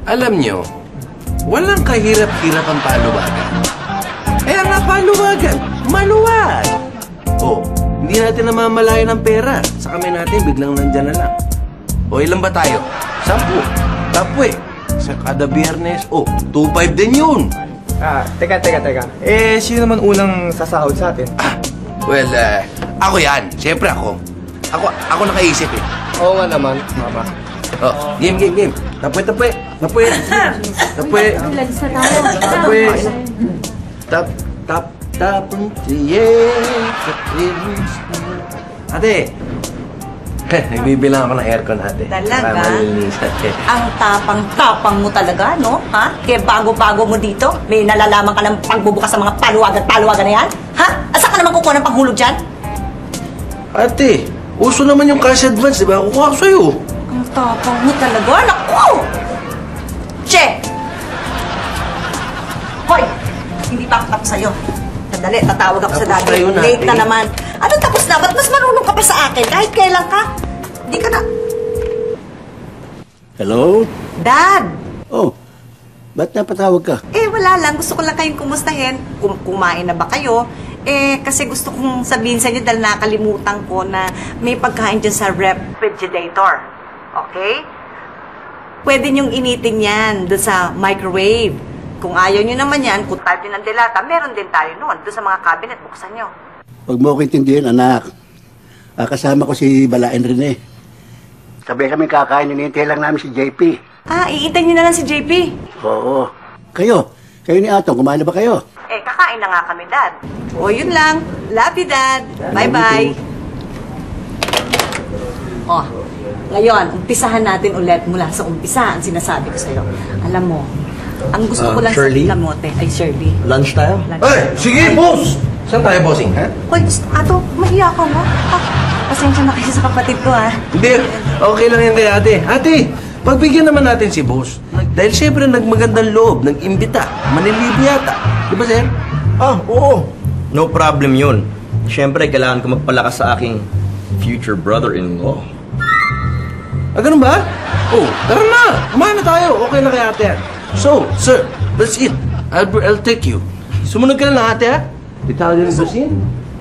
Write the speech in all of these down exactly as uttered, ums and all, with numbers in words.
Alam nyo, walang kahirap-hirap ang paluwagan. Kaya nga paluwagan, maluwag! O, hindi natin namamalayan ng pera. Sa kami natin, biglang nandyan na lang. O, ilan ba tayo? Sampu. Tapwe. Sa kada biyernes, o, two five din yun. Ah, teka, teka, teka. Eh, sino naman unang sasahod sa atin? Ah, well, uh, ako yan. Siyempre ako. Ako, ako nakaisip eh. Oo nga naman, mama. Oh, game, game, game. Tapwe, tapwe. Tapwe. Tapwe. Tapwe. Tap, tap, tap. Ate. Nagbibilang ako ng aircon, ate. Talaga? Para malinisan. Ang tapang-tapang mo talaga, no? Ha? Kaya bago-bago mo dito, may nalalaman ka ng pagbubukas sa mga paluwagan-paluwagan na yan? Ha? Asa ka naman kukuha ng panghulog dyan? Ate, uso naman yung cash advance, di ba? Kukuha ko sa'yo. Ang tapang mo talaga, naku! Che! Hoy! Hindi pa ako tapos sa'yo. Sandali, tatawag ako Tapos sa daddy. tayo na, Late na eh. naman. Anong tapos na? Ba't mas marunong ka pa sa akin? Kahit kailan ka? Hindi ka na... Hello? Dad! Oh, ba't napatawag ka? Eh, wala lang. Gusto ko lang kayong kumustahin. Kum kumain na ba kayo? Eh, kasi gusto kong sabihin sa inyo dahil nakalimutan ko na may pagkain dyan sa refrigerator. Okay? Pwede niyong initin yan doon sa microwave. Kung ayaw nyo naman yan, kung tayo ng delata, meron din tayo noon. Doon sa mga cabinet, buksan nyo. Huwag mo ko intindihin, anak. Ah, kasama ko si Balain Rene. Sabay kami kakain, hinihintay lang namin si J P. Ah, iintay nyo na lang si J P. Oo. Kayo, kayo ni Atong, kumain na ba kayo? Eh, kakain na nga kami, Dad. O, yun lang. Love you, Dad. Bye-bye. Oh, ngayon, umpisahan natin ulit mula sa umpisa ang sinasabi ko sa'yo. Alam mo, ang gusto ko Ah, lang Shirley? sa kamote ay Shirley. Lunch tayo? Lunch. Ay, sige, boss! Saan tayo, bossing, ha? Hoy, ato, mahiya ka mo. Ah, pasensya na kayo sa kapatid ko, ha? Hindi, okay lang yan kay ate. Ate, pagbigyan naman natin si boss. Dahil siyempre nagmagandang loob, nag-imbita, manilibi yata. Di ba, sir? Ah, oo. No problem yun. Siyempre, kailangan ko magpalakas sa aking future brother-in-law. Ah, ganun ba? Oh, tara na! Kumain na tayo. Okay na kay ate yan. So, sir, that's it. I'll, I'll take you. Sumunod ka na lang, ate, ha? Ditawag din yung basin.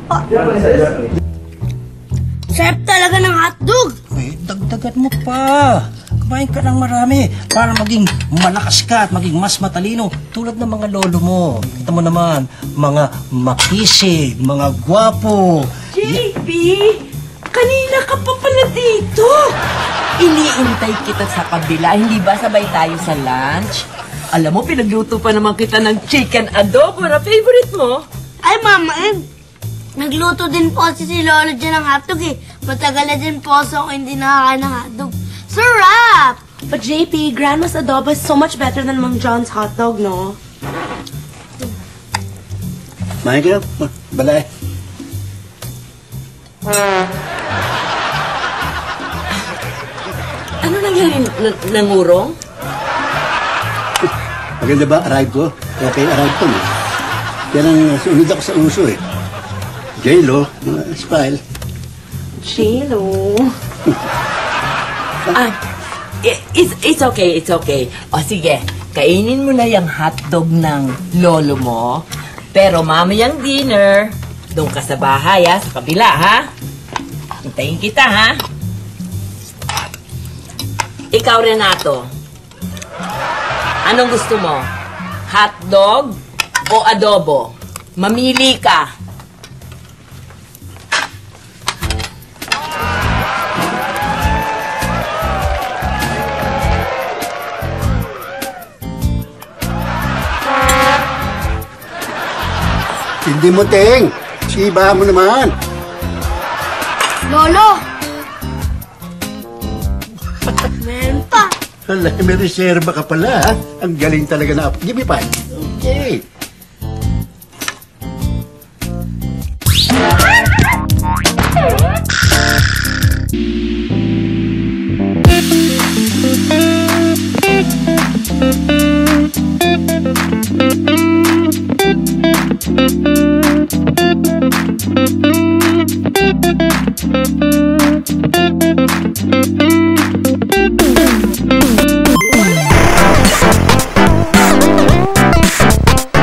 Sarap talaga ng hotdog! Eh, dagdagan mo pa. Kumain ka ng marami para maging malakas ka at maging mas matalino tulad ng mga lolo mo. Kita mo naman, mga makisig, mga gwapo. J P! Kanina ka pa pala dito! Iniintay kita sa kabila, hindi ba sabay tayo sa lunch? Alam mo, pinagluto pa naman kita ng chicken adobo na favorite mo. Ay, Mama Em! Nagluto din po si si Lolo dyan ng hotdog eh. Matagal na din po ako hindi nakakain ng hotdog. Sarap! But J P, Grandma's adobo is so much better than Mang John's hotdog, no? Kumain ka na, Balay. Ano nangyari? N- nangurong? Maganda ba arrive ko? Kaya kayo arrive ko, eh. Yan ang sunod ako sa uso, eh. J-Lo, mga smile. J-Lo. ah, i- it's, it's okay, it's okay. O sige, kainin mo na yung hotdog ng lolo mo. Pero mamayang dinner, doon ka sa bahay, ha? Sa kabila, ha? Hintayin kita, ha? Ikaw, Renato. Anong gusto mo? Hotdog o adobo? Mamili ka. Hindi mo, Teng. Siba mo naman. Lolo! Meron pa! Wala, may reserva ka pala, ha? Ang galing talaga na. Give me five.